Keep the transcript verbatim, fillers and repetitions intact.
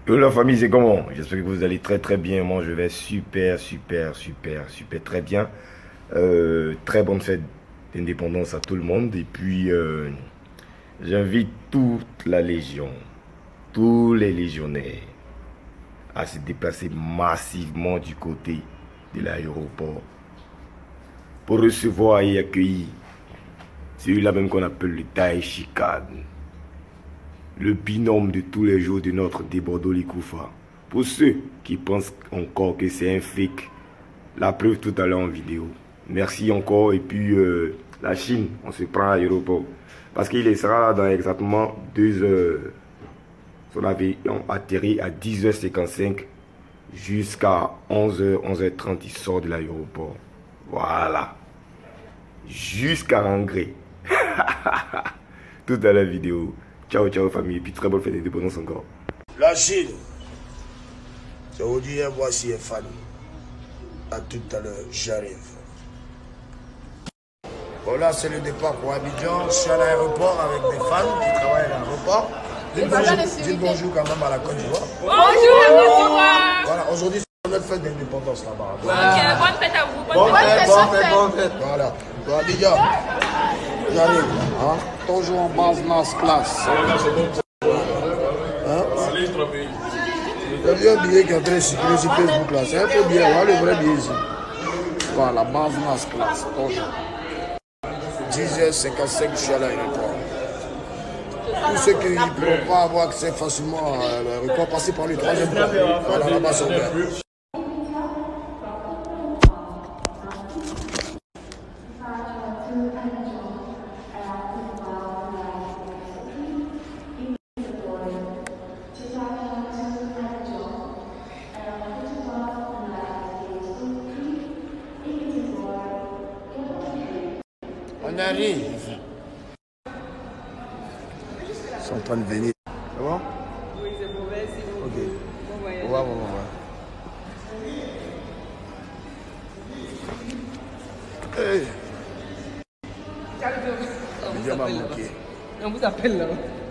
Yo la famille, c'est comment? J'espère que vous allez très très bien. Moi je vais super super super super très bien. Euh, très bonne fête d'indépendance à tout le monde. Et puis euh, j'invite toute la Légion, tous les légionnaires à se déplacer massivement du côté de l'aéroport pour recevoir et accueillir celui-là même qu'on appelle le Taïchikan, le binôme de tous les jours de notre Débordo Likoufa. Pour ceux qui pensent encore que c'est un fake, la preuve tout à l'heure en vidéo. Merci encore. Et puis euh, la Chine, on se prend à l'aéroport. Parce qu'il sera là dans exactement deux heures. Son avion atterri à dix heures cinquante-cinq jusqu'à onze heures, onze heures trente, il sort de l'aéroport. Voilà. Jusqu'à Angré. Tout à la vidéo. Ciao, ciao famille. Et puis très bonne fête d'indépendance encore. La Chine. Ça vous dit, voici un fan. À tout à l'heure, j'arrive. Voilà, c'est le départ pour Abidjan. Je suis à l'aéroport avec des fans qui travaillent à l'aéroport. Dites bonjour, dites bonjour quand même à la Côte d'Ivoire. Bonjour la Côte d'Ivoire. Voilà, aujourd'hui c'est notre fête d'indépendance là-bas. Ok, bonne fête à vous. Bonne fête, bonne fête, bonne fête. Voilà. Bon, Abidjan, j'arrive. Hein? Toujours en base Nas classe. Hein? Le vieux billet qui est en train de circuler sur Facebook là, c'est un peu bien, voilà le vrai billet ici. Voilà, base Nas classe, toujours. dix heures cinquante-cinq, je suis à l'aéroport. Tous ceux qui ne pourront pas avoir accès facilement à l'aéroport, passer par le troisième pont. Voilà, là-bas, c'est ouvert. On arrive. Ils sont en train de venir. C'est bon? Oui, c'est bon, merci beaucoup. Ok. Bon voyage. Au revoir, au revoir. Hey. On Il m'a manqué. vous appelle là.